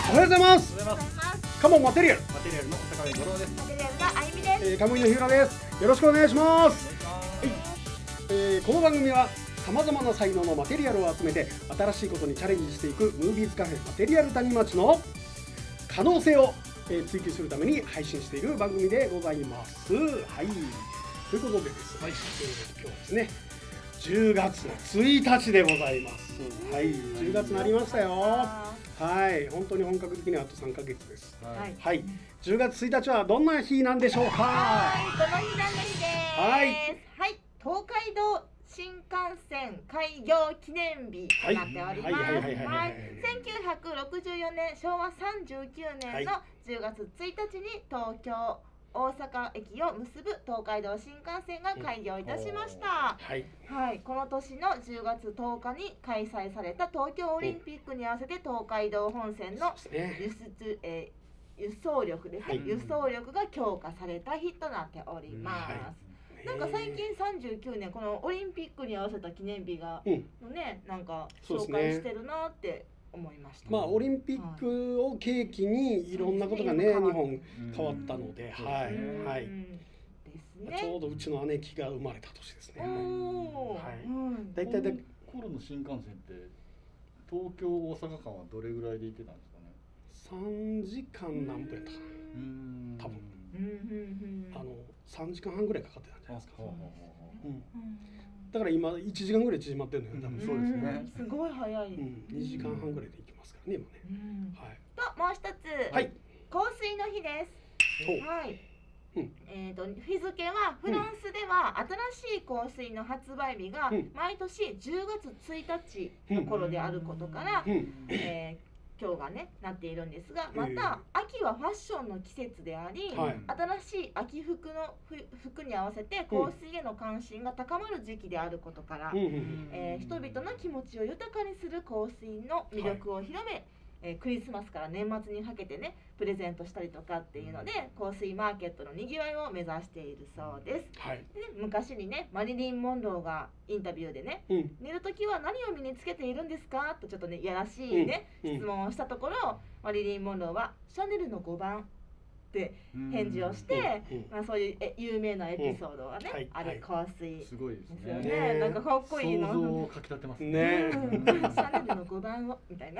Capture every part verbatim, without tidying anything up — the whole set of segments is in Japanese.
おはようございます。 おはようございます。 カモンマテリアル。 マテリアルの坂上五郎です。 マテリアルのあゆみです。 えー、カモイの日浦です。よろしくお願いします。はい。えー、この番組はさまざまな才能のマテリアルを集めて新しいことにチャレンジしていくムービーズカフェマテリアル谷町の可能性を、えー、追求するために配信している番組でございます。はい。ということでですね、はい、えー、今日はですね、じゅうがつついたちでございます。はい、じゅうがつになりましたよ。はい、本当に本格的にはあとさんかげつです。はい、はい、じゅうがつついたちはどんな日なんでしょうか。 はい、この日なんの日です。 はい、 はい、東海道新幹線開業記念日となっております。はい、せんきゅうひゃくろくじゅうよねんしょうわさんじゅうきゅうねんのじゅうがつついたちに東京大阪駅を結ぶ東海道新幹線が開業いたしました。はい、はい、この年のじゅうがつとおかに開催された東京オリンピックに合わせて東海道本線の輸出、えー、輸送力ですね、はい、輸送力が強化された日となっております。はい、なんか最近さんじゅうきゅうねんこのオリンピックに合わせた記念日がのね、なんか紹介してるなって思いました。 まあオリンピックを契機にいろんなことがね、日本変わったので、はいはい。ちょうどうちの姉貴が生まれた年ですね。はい。だいたいで頃の新幹線って東京大阪間はどれぐらいで行ってたんですかね。 さんじかん何分やったかな。多分。あのさんじかんはんぐらいかかってたんじゃないですか。だから今いちじかんぐらい縮まってるのよ。多分そうですね。 すごい早い。 にじかんはんぐらいで行きますからね今ね。はい。 ともう一つ。はい。香水の日です。はい。えっと日付はフランスでは新しい香水の発売日が毎年じゅうがつついたちの頃であることから、えー今日がねなっているんですが、また秋はファッションの季節であり、はい、新しい秋服の服に合わせて香水への関心が高まる時期であることから、えー、人々の気持ちを豊かにする香水の魅力を広め、はい、えー、クリスマスから年末にかけてねプレゼントしたりとかっていうので香水マーケットのにぎわいを目指しているそうです。はい、でね、昔にねマリリン・モンローがインタビューでね、うん、寝るときは何を身につけているんですかとちょっとねやらしいね、うん、質問をしたところ、マリリン・モンローはシャネルのごばんって返事をして、まあ、そういうえ有名なエピソードがね、うん、はい、ある香水ですよね。ね、なんかかっこいいの。 想像をかき立てますね。 ね、 うん、シャネルのごばんをみたいな。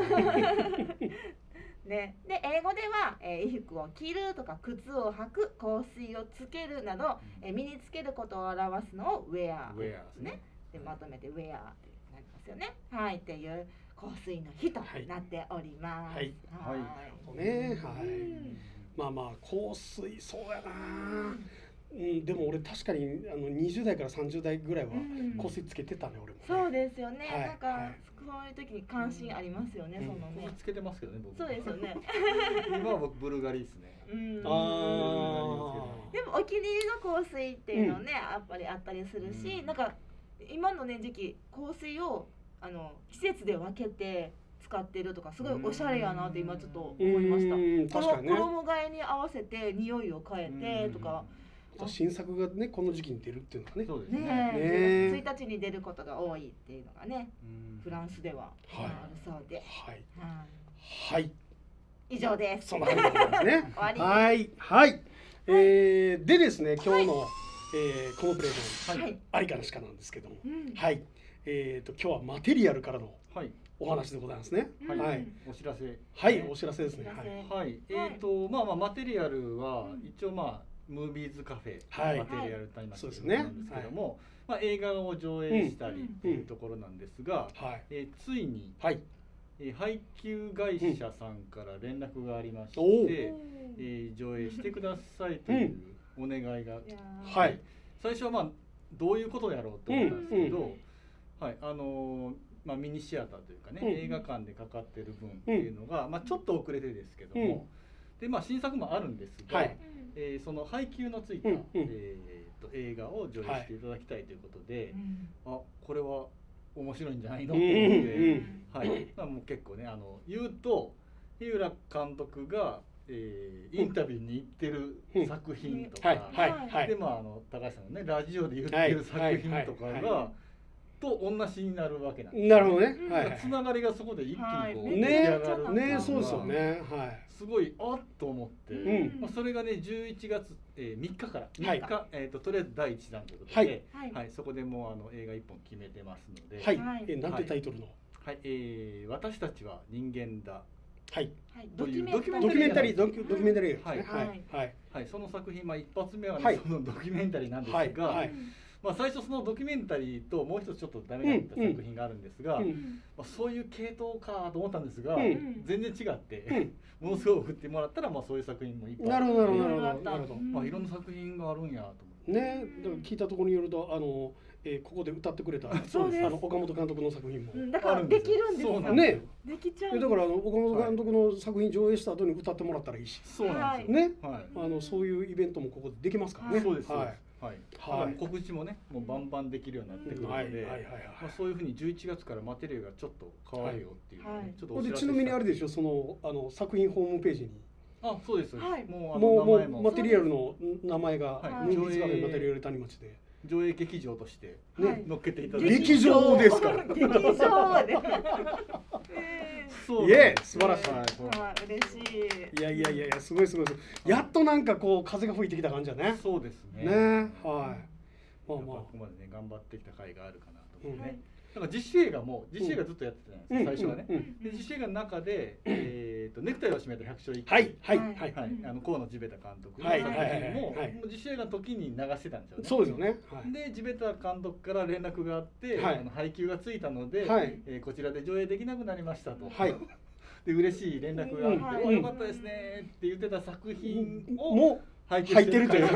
ね、で英語では、えー、衣服を着るとか靴を履く、香水をつけるなど、えー、身につけることを表すのを wear ですね。でまとめて wear ってなりますよね。はい、っていう香水の日となっております。はい。 はい。はい。ね、はい。まあまあ香水そうやな。うん、でも俺確かにあのにじゅうだいからさんじゅうだいぐらいは香水つけてたね、俺も、ね。 そうですよね。はい、なんか、はい、そういう時に関心ありますよね。うん、そのね。 つけてますけどね、僕。 そうですよね。 今は僕ブルガリですね。 うん。ああ。でもお気に入りの香水っていうのね、やっぱりあったりするし、うん、なんか今のね時期香水をあの季節で分けて使ってるとかすごいおしゃれやなって今ちょっと思いました。確かにね。衣替えに合わせて匂いを変えてとか。 新作がねこの時期に出るっていうのがね。 そうですね。 ね、ついたちに出ることが多いっていうのがね、フランスではあるそうで。 はい。はい。 以上です。 そんな感じですね。 終わり。 はいはい。えー、でですね今日の、えー、このプレゼン、はい、ありかなしかなんですけども、はい。えっと今日はマテリアルからのお話でございますね。はい。 お知らせ。 はい、お知らせですね。 はい。えっとまあまあマテリアルは一応まあムービーズカフェ、はい、マテリアルタイムなんですけども、まあ、映画を上映したりっていうところなんですが、えー、ついに、はい、えー、配給会社さんから連絡がありまして、うん、えー、上映してくださいというお願いが、うん、はい、最初はまあどういうことやろうと思ったんですけど、うん、はい、あのーまあ、ミニシアターというかね、うん、映画館でかかってる分っていうのが、まあ、ちょっと遅れてですけども、うん、でまあ、新作もあるんですが、はい、えー、その配給のついた、うん、えー、と映画を上映していただきたいということで、はい、あこれは面白いんじゃないのと思って、はい、まあ、もう結構ねあの言うと日浦監督が、えー、インタビューに行ってる作品とか、でまああの高橋さんのねラジオで言ってる作品とかがと同じになるわけなんです。 なるほどね。 つながりがそこで一気にこう出ね来上がる。 ね、そうですよね。はい。 すごいあっと思って、まあそれがねじゅういちがつみっかからみっかえっととりあえずだいいちだんということで、はいそこでもうあの映画一本決めてますので、 はい。えなんてタイトルの？ はい、え私たちは人間だ。 はい。 ドキュメンタリードキュメンタリーはいはいはいその作品まあ一発目はねそのドキュメンタリーなんですが。まあ最初そのドキュメンタリーともう一つちょっとダメだった作品があるんですが、まあそういう系統かと思ったんですが、全然違って、ものすごく送ってもらったらまあそういう作品もいっぱいあって、 なるほどなるほどなるほど。 まあいろんな作品があるんやと思って。 ね、だから聞いたところによるとあのえここで歌ってくれたそうですあの岡本監督の作品もだからできるんですよね。 できちゃう。 だからあの岡本監督の作品上映した後に歌ってもらったらいいし、 そうなんですよね。あのそういうイベントもここでできますからね。 そうです。 はい。 はい、告知もねもうバンバンできるようになってくるので、そういうふうにじゅういちがつからマテリアルがちょっと変わるよっていう、ちょっとお知らせした。ちなみにあれでしょそのあの作品ホームページに。 あ、そうです。もうもうマテリアルの名前がムービーズカフェマテリアル谷町で上映劇場としてね乗っけていただいて。 劇場ですから。 劇場で。 そう。いえ素晴らしい。 嬉しい。 いやいやいやいやすごいすごい。やっとなんかこう風が吹いてきた感じだね。 そうですね。 ねはい。まあまあここまでね頑張ってきた甲斐があるかなと思ってね。なんか実写映画も実写映画ずっとやってたじゃないですか最初はね。で実写映画の中でえっとネクタイを締めた百姓一揆。 はいはいはいはいあの河野地べた監督の作品も実写映画の時に流してたんですよね。 そうですよね。 で地べた監督から連絡があってあの配給がついたのでえこちらで上映できなくなりましたと。はい。で嬉しい連絡があって「よかったですね」って言ってた作品を入ってるという。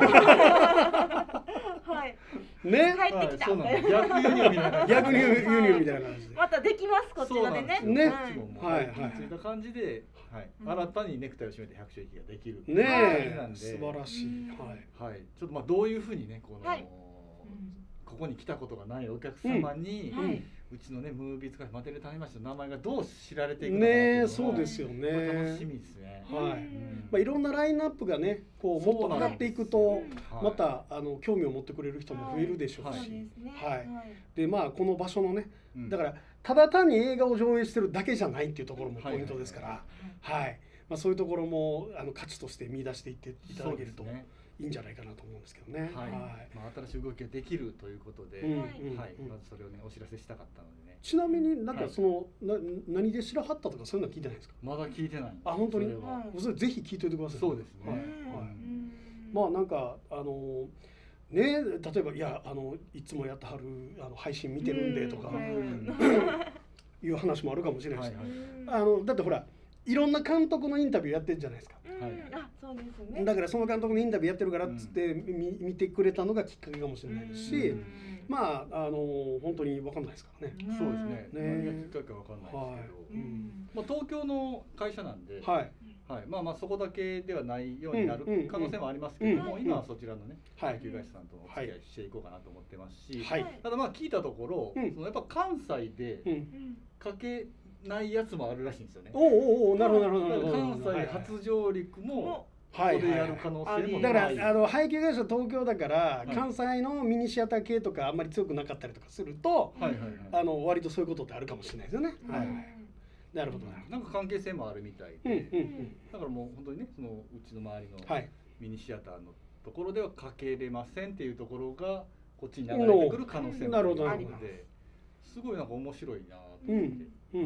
はい。 ね。 帰ってきた。 逆輸入みたいな。 逆輸入みたいな感じで。 またできますこちらでね。 ね。はいはい。ついた感じで、はい新たにネクタイを締めて百姓一揆ができる。 ね。素晴らしい。 はいはい。ちょっとまあどういうふうにねこのここに来たことがないお客様に。うちのねムービーズカフェマテリアル谷町の名前がどう知られていくのかね、そうですよね。 楽しみですね。 はい。まあいろんなラインナップがね、こうもっと上がっていくとまたあの興味を持ってくれる人も増えるでしょうし、はい。でまあこの場所のね、だからただ単に映画を上映してるだけじゃないっていうところもポイントですから、はい。まあそういうところもあの価値として見出していっていただけると。いいんじゃないかなと思うんですけどね。 はい。まあ新しい動きができるということで、はい。まずそれをねお知らせしたかったのでね。 ちなみになんかそのな何で知らはったとかそういうのは聞いてないですか。 まだ聞いてない。 あ本当に。それぜひ聞いておいてください。 そうですね。はい。 まあなんかあのね例えばいやあのいつもやってはるあの配信見てるんでとかいう話もあるかもしれないし、あのだってほら。いろんな監督のインタビューやってるじゃないですか。 あ、そうですね。 だからその監督のインタビューやってるからっつって見見てくれたのがきっかけかもしれないですし、まああの本当に分かんないですからね。 そうですね。何がきっかけか分かんないですけど、まあ東京の会社なんで、はいはい、まあまあそこだけではないようになる可能性もありますけども、今はそちらのね配給会社さんとお付き合いしていこうかなと思ってますし、ただまあ聞いたところ、そのやっぱ関西でかけないやつもあるらしいんですよね。 おおおなるほどなるほど。 関西初上陸もここでやる可能性もだからあの配給会社東京だから関西のミニシアター系とかあんまり強くなかったりとかすると、あの割とそういうことってあるかもしれないですよね。はい。なるほどなるほど。 なんか関係性もあるみたいで、だからもう本当にねそのうちの周りのミニシアターのところではかけれませんっていうところがこっちに流れてくる可能性もあるので、すごいなんか面白いなと思って。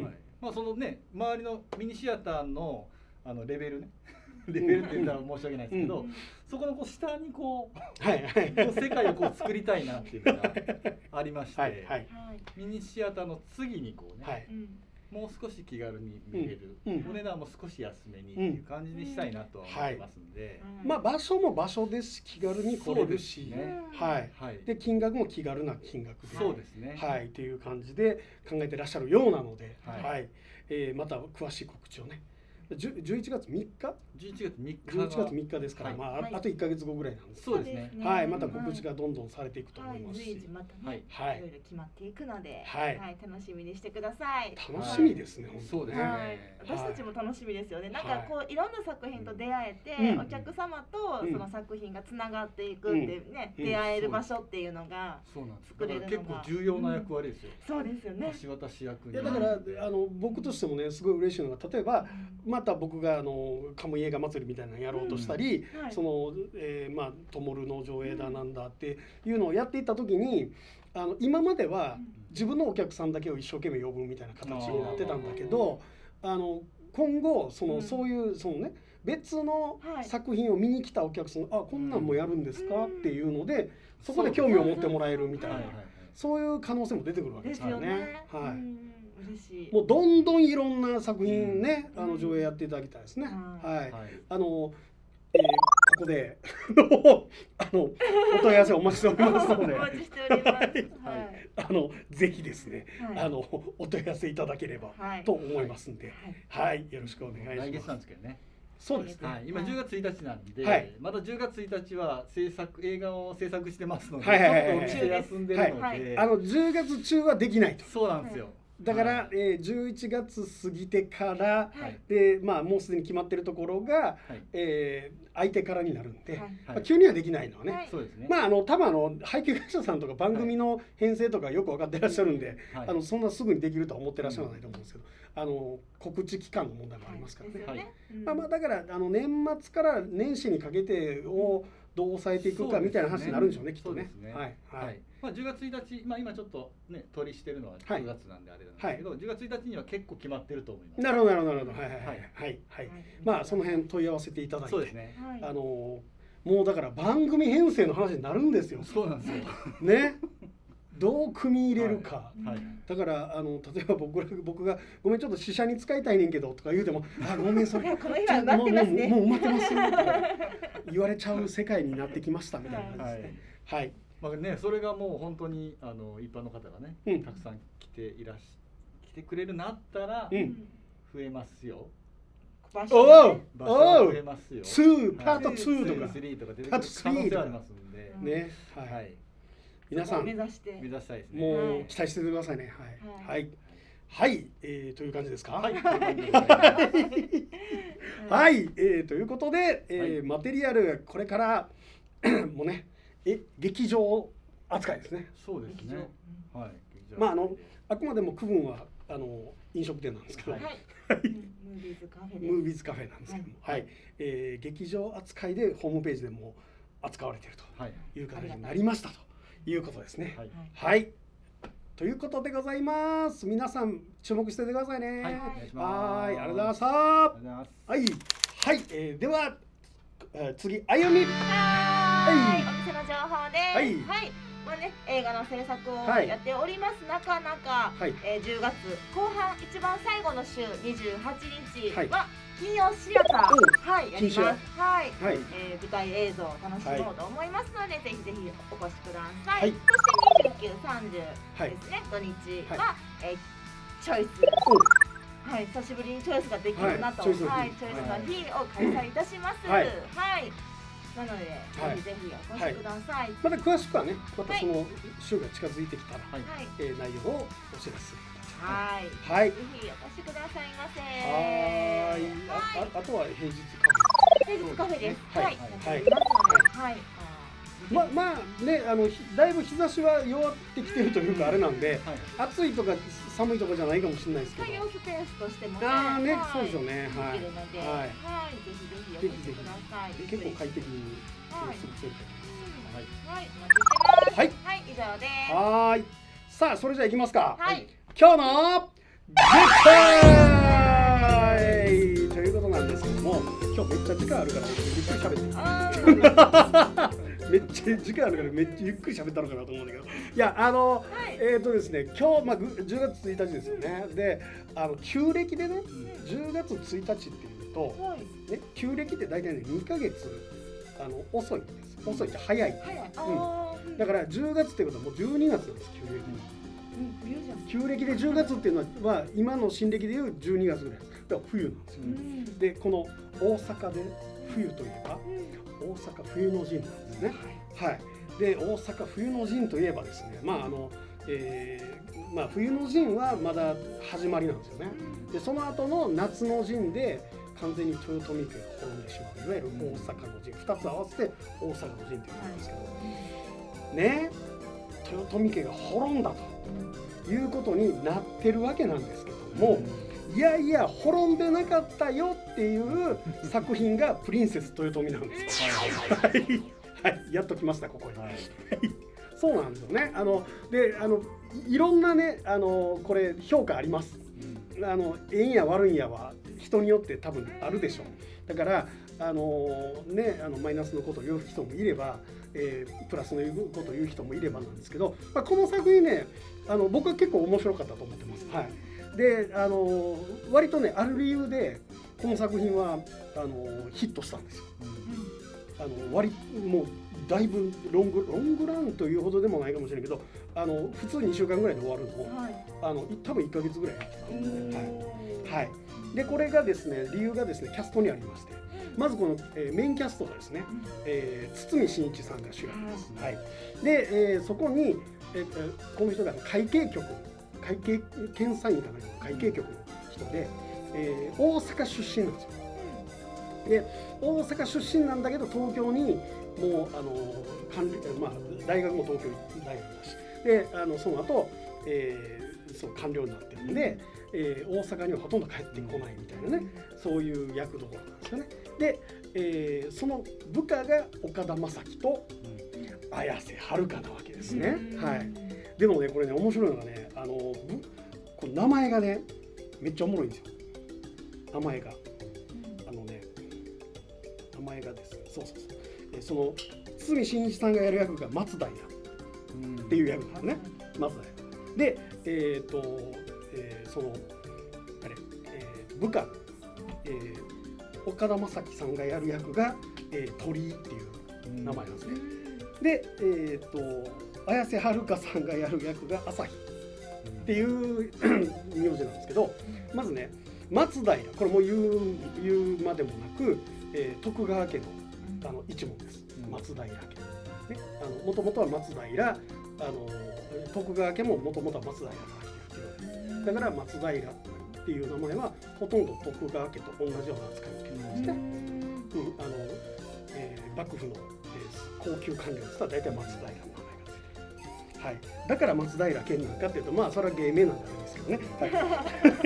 はい。まあそのね周りのミニシアターのあのレベルねレベルって言ったら申し訳ないですけど、うん、そこのこう下にこう、はいはい、こう世界をこう作りたいなっていうのがありまして、はいはい、ミニシアターの次にこうね、はい、もう少し気軽に見れる、うん、お値段も少し安めにっていう感じにしたいなとは思いますんで、 うんはい、まあ場所も場所です気軽に来れるし、ね、はい、はい、で金額も気軽な金額で、 そうですね、 はいっていう感じで考えてらっしゃるようなので、はい、はい、えー、また詳しい告知をねじゅういちがつみっかじゅういちがつみっかじゅういちがつみっかですから、はい、まあ、はい、あといっかげつごぐらいなんです。 そうですね。 はい、また告知がどんどんされていくと思いますし、 はい、随時またね、はい、いろいろ決まっていくので、はい、はい、楽しみにしてください。 楽しみですね、はい、 そうですね、 はい、私たちも楽しみですよね。なんかこういろんな作品と出会えて、うん、お客様とその作品がつながっていくってね、うん、出会える場所っていうのが作れるのが結構重要な役割ですよ。 うん、そうですよね。 橋渡し役に。 いやだからあの僕としてもねすごい嬉しいのが、例えば、うん、また僕があのカムイ映画祭りみたいなのやろうとしたり、うん、はい、その、えー、まあトモルの上映だなんだっていうのをやっていった時に、あの今までは自分のお客さんだけを一生懸命呼ぶみたいな形になってたんだけど、あの今後その、うん、そういうそのね別の作品を見に来たお客さんが、はい、あこんなんもやるんですかっていうので、そこで興味を持ってもらえるみたいな、そういう可能性も出てくるわけですからね。はい。嬉しい。もうどんどんいろんな作品ね、うん、あの上映やっていただきたいですね。うん、はい、はい。あの、えー、ここであのお問い合わせお待ちしておりますので、 お待ちしております。はい。 あのぜひですね、はい、あのお問い合わせいただければと思いますんで、はい、はい、よろしくお願いします。 来月なんですけどね。 そうですね。 はい、今じゅうがつついたちなんで、はい、まだじゅうがつついたちは制作映画を制作してますので、ちょっとお店休んでるので、はいはい、 あのじゅうがつちゅうはできないと。 そうなんですよ。 だから、はい、えー、じゅういちがつ過ぎてから、はい、でまあもうすでに決まってるところが、はい、えー、相手からになるんで、はい、まあ、急にはできないのはね、はい、 そうですね。 まああの多分あの配給会社さんとか番組の編成とかよく分かってらっしゃるんで、はい、あのそんなすぐにできるとは思ってらっしゃらないと思うんですけど、あの告知期間の問題もありますからね。はい、まあまあだからあの年末から年始にかけてをどう抑えていくかみたいな話になるんでしょうね、きっとね。はいはい。 まあじゅうがつついたち、まあ今ちょっとね取りしてるのはじゅうがつなんであれなんですけど、はい、じゅうがつついたちには結構決まってると思います。 なるほどなるほどなるほど。はいはいはいはいはい。まあその辺問い合わせていただいて、 そうですね。 あのもうだから番組編成の話になるんですよ。 そうなんですよ。 ね。どう組み入れるか、はいはい、だからあの例えば僕ら僕が「ごめんちょっと試写に使いたいねんけど」とか言うても「あごめんそれこの日は埋まってますね、 もう埋まってます」って言われちゃう世界になってきましたみたいな感じですね。はい、はい、 まあね、それがもう本当にあの一般の方がね、うん、たくさん来ていらし来てくれるなったら、うん、増えますよ。 場所ね、 場所増えますよ。 にパートツーとかスリーとか出てくる可能性ありますんでね。はい。皆さん目指して目指したいですね。 もう期待しててくださいね。はいはいはい、えー、という感じですか。はいはい、えー、ということで、えーはい、マテリアルこれからもうねえ劇場扱いですね。 そうですね。はい。 まああのあくまでも区分はあの飲食店なんですけど、はい、 ムービーズカフェでムービーズカフェなんですけども、はい、はい、えー、劇場扱いでホームページでも扱われているという形になりましたと。いうことですね。はい、はい、ということでございます。皆さん注目しててくださいね。はい、はい、ありがとうございました。はい、はい、えー、では、えー、次あゆみ。 はい、お店の情報です。はい、はい、まあね、映画の制作をやっております。なかなか、はい、えー、じゅうがつこう半一番最後の週にじゅうはちにちは、はい、金曜シアター、はい、やります。はい、はい、えー、舞台映像を楽しもうと思いますので、はい、ぜひぜひお越しください。はい、そしてにじゅうく、さんじゅうですね、はい、土日は、はい、えー、チョイス。はい、久しぶりにチョイスができるなと、はい、チョイスの日を開催いたします。はい、はい、なので、はい、ぜひぜひお越しください。はい、 また詳しくはね、またその週が近づいてきたら、はい、えー、内容をお知らせする。 はい、 はい、 ぜひお越しくださいませ。 はい、あ、あとは平日カフェ。平日カフェです。はい、はい、はい。 ままあね、あのだいぶ日差しは弱ってきてるというかあれなんで、暑いとか寒いとかじゃないかもしれないですけど。 作業スペースとしてもね。 ああね、そうですよね。はい。 はい、ぜひぜひお越しください。 結構快適に過ごせると思います。はい、お待ちしてます。はい、はい、以上です。 はい。さあ、それじゃあ行きますか。 はい。 今日のグッタイということなんですけども、今日めっちゃ時間あるからゆっくり喋ってめっちゃ時間あるからめっちゃゆっくり喋ったのかなと思うんだけど、いやあの、はい、えっとですね、今日まあじゅうがつついたちですよね。で、あの旧暦でね、じゅうがつついたちっていうと、はい、ね、旧暦って大体ねにかげつあの遅いんです。遅いって早い。早い。うん。だからじゅうがつってことはもうじゅうにがつなんです、旧暦。 旧暦でじゅうがつっていうのは今の新暦でいうじゅうにがつぐらいだから冬なんですよ、うん、でこの大阪で冬といえば大阪冬の陣なんですね、はい、で大阪冬の陣といえばですね、まああのえーまあ、冬の陣はまだ始まりなんですよね。でその後の夏の陣で完全に豊臣家が滅んでしまう、いわゆる大阪の陣、ふたつ合わせて大阪の陣というんですけど、ね、豊臣家が滅んだということになってるわけなんですけども、いやいや滅んでなかったよっていう作品がプリンセス豊臣なんですよ。はい、はい、やっときましたここに。はい、そうなんですよね。あのであのいろんなねあのこれ評価あります。あのええんや悪いんやは人によって多分あるでしょう。だからあのねあのマイナスのことを言う人もいれば、えー、プラスの言うことを言う人もいればなんですけど、まあ、この作品ねあの僕は結構面白かったと思ってます。はい。であの割とねある理由でこの作品はあのヒットしたんですよ。あの割もうだいぶロングロングランというほどでもないかもしれないけど、あの普通にしゅうかんぐらいで終わるのを、はい、あの多分いっかげつぐらいやってたんですね。はい、はい、でこれがですね理由がですねキャストにありまして、まずこの、えー、メインキャストがですね、えー、堤真一さんが主役です。はい、で、えー、そこに、えー、この人が会計局会計検査員かなんかの会計局の人で、えー、大阪出身なんですよ。で大阪出身なんだけど東京にもうあの管理、まあ、大学も東京大学だしであのその後、えー、その官僚になってるので、えー、大阪にはほとんど帰ってこないみたいなねそういう役どころなんですよね。で、えー、その部下が岡田将生と綾瀬はるかなわけですね。はい、でもねこれね面白いのがねあのこの名前がねめっちゃおもろいんですよ。名前があのね名前がですねそうそうそうえその堤真一さんがやる役が松平っていう役なんですね。松平でえっ、ー、と、えー、そのあれ、えー、部下、えー、岡田将生さんがやる役が、えー、鳥居っていう名前なんですね。でえっ、ー、と綾瀬はるかさんがやる役が朝日っていう名字なんですけど、まずね松平これも言う言うまでもなく、えー、徳川家のあの一門です。松平家、ね、あのもともとは松平あの徳川家ももともとは松平から来てるっていうだから松平っていう名前はほとんど徳川家と同じような扱いを受けてまして、うん、あの、えー、幕府の、えー、高級官僚ですと大体松平の名前がついてる、はい、だから松平健なんかっていうとまあそれは芸名なんですけどね、はい、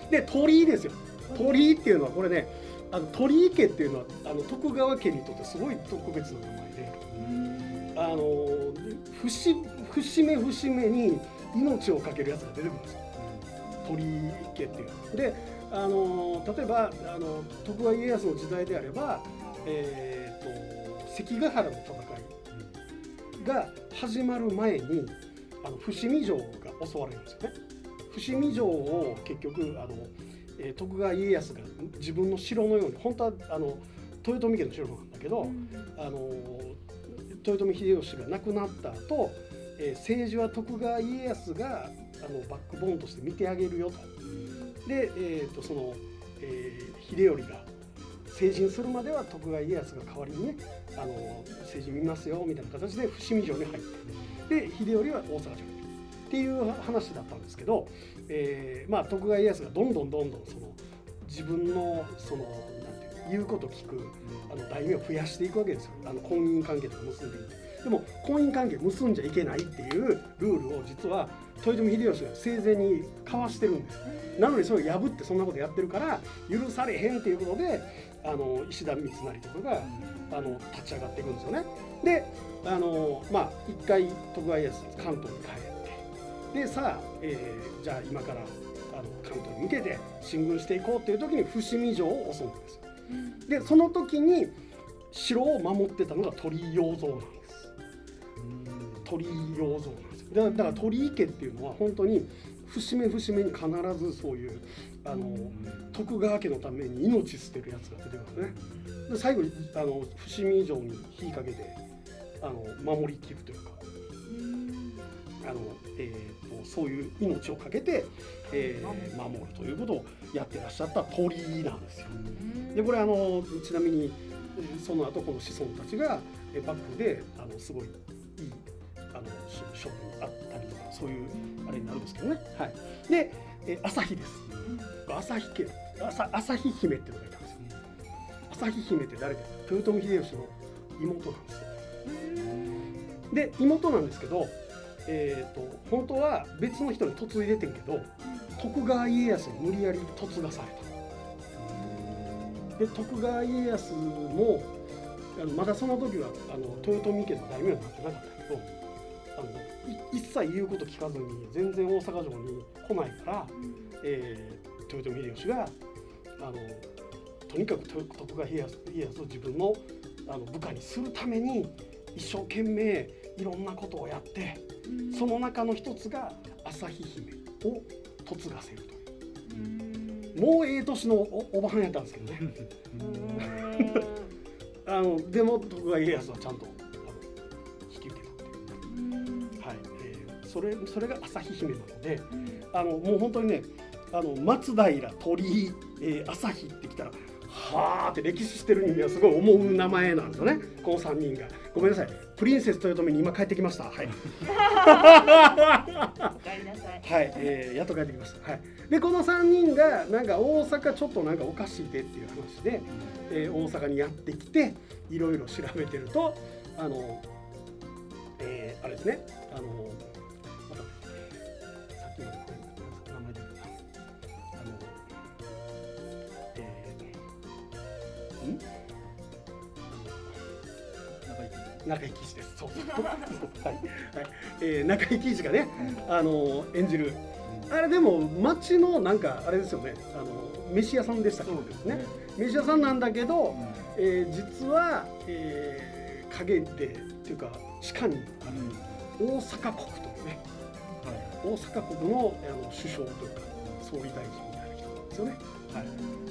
で鳥居ですよ。鳥居っていうのはこれねあの鳥居家っていうのはあの徳川家にとってすごい特別な名前で、あの節節目節目に命を懸けるやつが出てくるんですよ。鳥居家っていうので、あの例えばあの徳川家康の時代であれば、えー、と関ヶ原の戦いが始まる前にあの伏見城が襲われるんですよね。伏見城を結局あの徳川家康が自分の城のように本当はあの豊臣家の城なんだけど、うん、あの豊臣秀吉が亡くなった後、えー、政治は徳川家康があのバックボーンとして見てあげるよと。で、えーとそのえー、秀頼が成人するまでは徳川家康が代わりにねあの政治見ますよみたいな形で伏見城に入ってで秀頼は大阪城にっていう話だったんですけど、えーまあ、徳川家康がどんどんどんどんその自分のそのなんていう言うこと聞くあの大名を増やしていくわけですよ。あの婚姻関係とか結んでいてでも婚姻関係結んじゃいけないっていうルールを実は豊臣秀吉が生前に交わしてるんです。なのにそれを破ってそんなことやってるから許されへんっていうことであの石田三成とかがあの立ち上がっていくんですよね。であのまあ一回徳川家康関東に帰ってでさあ、えー、じゃあ今からあの関東に向けて進軍していこうっていう時に伏見城を襲うんですよ。でその時に城を守ってたのが鳥居養蔵なんです。鳥居養蔵なんですよ。だから、だから鳥居家っていうのは本当に節目節目に必ずそういうあの徳川家のために命捨てるやつが出てくるんですね。で最後あの伏見城に火かけてあの守りきるというか。 あの、えー、とそういう命を懸けて、えー、守るということをやってらっしゃった鳥居なんですよ。でこれあのちなみにその後この子孫たちが幕府であのすごいいいあの将軍あったりとかそういうあれになるんですけどね。はい、で旭です。旭家旭姫っていうのがいたんですよ。旭姫って誰ですか？豊臣秀吉の妹なんですよ。で妹なんですけど、えー、と本当は別の人に嫁いでてんけど徳川家康に無理やり嫁がされた。で徳川家康もあのまだその時はあの豊臣家の大名になってなかったけどあの一切言うこと聞かずに全然大阪城に来ないから、えー、豊臣秀吉があのとにかく徳川家康を自分のあの部下にするために一生懸命いろんなことをやって、その中の一つが旭姫を嫁がせるという。もうええ年の お, おばはんやったんですけどね。あのでも徳川家康はちゃんと引き受けたっていう、はいえー、それそれが旭姫なので、あのもう本当にねあの松平鳥居、えー、旭ってきたらはーって歴史してる人間はすごい思う名前なんですよね、このさんにんが。ごめんなさい、プリンセス豊臣に今帰ってきました。はい。はい、えー、やっと帰ってきました。はい。でこのさんにんがなんか大阪ちょっとなんかおかしいでっていう話で、えー、大阪にやってきていろいろ調べてるとあの、えー、あれですねあのまたさっきまでこれ名前出てたあのえー、ん中井貴一です。そうそうはいはい、えー、中井貴一がね、あの演じる、あれでも町のなんかあれですよね、あの飯屋さんでしたっけね。飯屋さんなんだけど、えー、実は、えー、陰でっていうか地下にある大阪国というね、はい、大阪国のあの首相というか総理大臣みたいな人なんですよね。はい、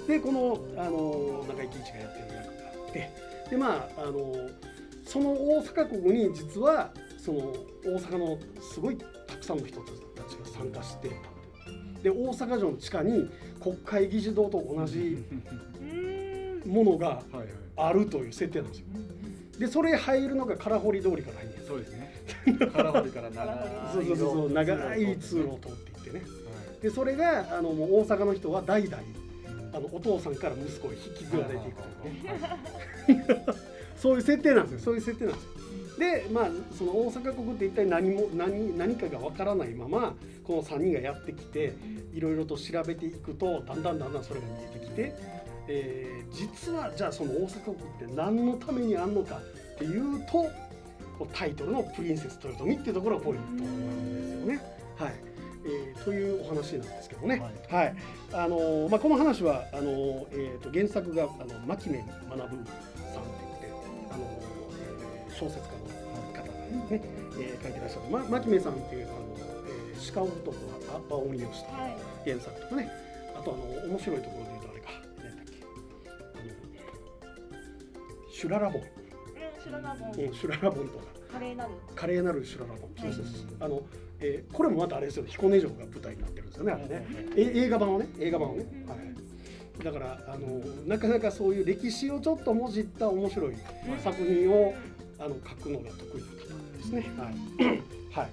でこのあの中井貴一がやってる役があって、でまああのその大阪国に実はその大阪のすごいたくさんの人たちが参加してた。で大阪城の地下に国会議事堂と同じものがあるという設定なんですよ。でそれ入るのが空堀通りから入るんです。 そうですね。空堀から長いそうそうそう長い通路を通っていってね。でそれがあのもう大阪の人は代々あのお父さんから息子へ引き継がれていくというね。そういう設定なんですよ。そういう設定なんですよ。でまあその大阪国って一体何も 何, 何かがわからないままこのさんにんがやってきていろいろと調べていくとだんだんだんだんそれが見えてきて、えー、実はじゃあその大阪国って何のためにあんのかっていうとタイトルの「プリンセス豊臣」っていうところがポイントなんですよね。はい、えー、というお話なんですけどね。はい、はい、あのーまあ、この話はあのーえー、と原作があの牧目学さんって言ってあのー、小説家のねえー、書いてらっしゃる、ま、牧目さんっていうあの、えー、鹿男は青鬼をした原作とかね、あとあの面白いところで言うとあれか何だっけあのシュララボン、 シュララボン、 うん、シュララボンとか華麗なる華麗なるシュララボン、そうそうそう、あの、えー、これもまたあれですよ、彦根城が舞台になってるんですよね、あれね、え映画版はね映画版はね、はい、だからあのなかなかそういう歴史をちょっともじった面白い作品をあの書くのが得意な方ですね。はい。はい。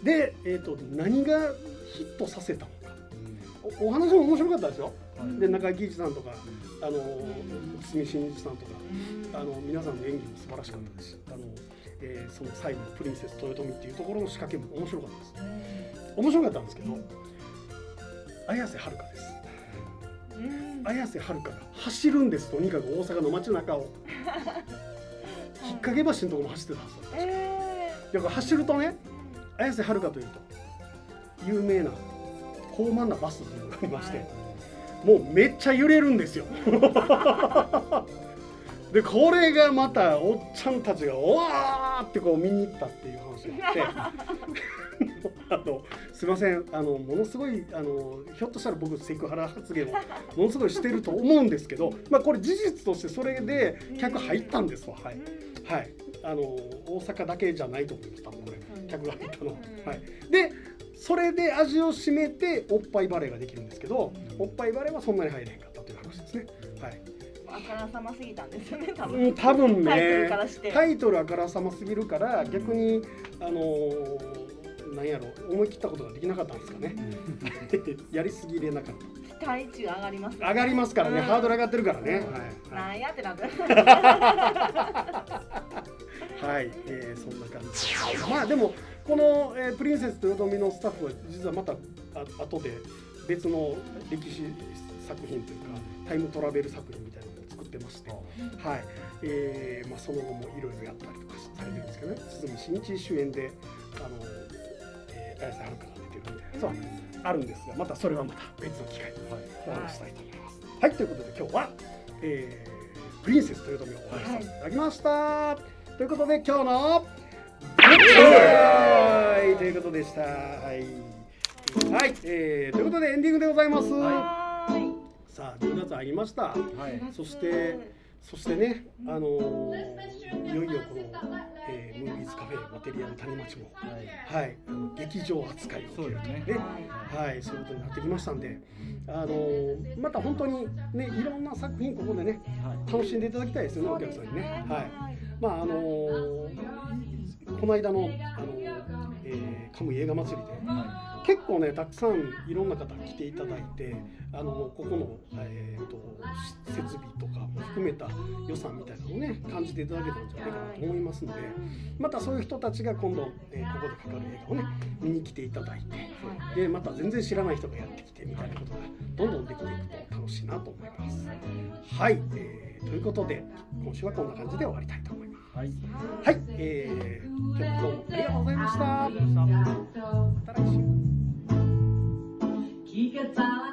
で、えっと何がヒットさせたのか。お, お話も面白かったですよ。はい、で中井貴一さんとか、あの堤真一さんとか、あの皆さんの演技も素晴らしかったですし、あの、えー、その最後のプリンセス豊臣っていうところの仕掛けも面白かったです。面白かったんですけど、綾瀬はるかです。綾瀬はるかが走るんです。とにかく大阪の街中を。引っ掛け橋のところも走ってたんですよ。えー、だから走るとね、綾瀬はるかというと有名な高慢なバスというのがありまして、はい、もうめっちゃ揺れるんですよ。でこれがまたおっちゃんたちがおわーってこう見に行ったっていう話があってあのすいませんあのものすごいあのひょっとしたら僕セクハラ発言をものすごいしてると思うんですけど、まあこれ事実としてそれで客入ったんですわ。はい、はい、あの大阪だけじゃないと思います。多分これ客が入ったのは。はい、でそれで味を占めておっぱいバレーができるんですけど、おっぱいバレーはそんなに入れへんかったという話ですね。はい、 あからさますぎたんですよね、多分。 うん、多分ね、 タイトルからしてタイトルあからさますぎるから逆にあのー、なんやろ思い切ったことができなかったんですかね。やりすぎれなかった。 期待値が上がります、ね。 上がりますからね、うん、ハードル上がってるからね。 うん、はい、なんやってなってる。 はい、えー、そんな感じ。まあでもこの、えー、プリンセス豊臣のスタッフは実はまたあ後で別の歴史作品というかタイムトラベル作品みたいなのを作ってまして、はい、えー、まあその後もいろいろやったりとかされてるんですけどね、堤真一主演であの、えー、綾瀬はるかが出てるみたいなそうあるんですが、またそれはまた別の機会にお話したいと思います。はい、はい、ということで今日は、えー、プリンセス豊臣をお話しさせていただきました。はい、ということで今日のはいということでした。はい、はい、えー、ということでエンディングでございます。はい、さあじゅうがつ入りました。はい、そしてそしてね、あのー、いよいよこの、えー、ムービーズカフェマテリアル谷町も、はい、はい、あの劇場扱いを受けるというね、はい、そういうことになってきましたんで、あのー、また本当にねいろんな作品ここでね楽しんでいただきたいですよね、お客さんにね。はい、まああのー、この間の、あのーえー、カムイ映画祭りで、はい、結構ねたくさんいろんな方来ていただいて、あのここの、えー、と設備とかも含めた予算みたいなのをね感じていただけたんじゃないかなと思いますので、またそういう人たちが今度、えー、ここでかかる映画をね見に来ていただいて、でまた全然知らない人がやってきてみたいなことがどんどんできていくと楽しいなと思います。はい、えー、ということで今週はこんな感じで終わりたいと思います。はい、はい、えー、今日もどうもありがとうございました。また来週。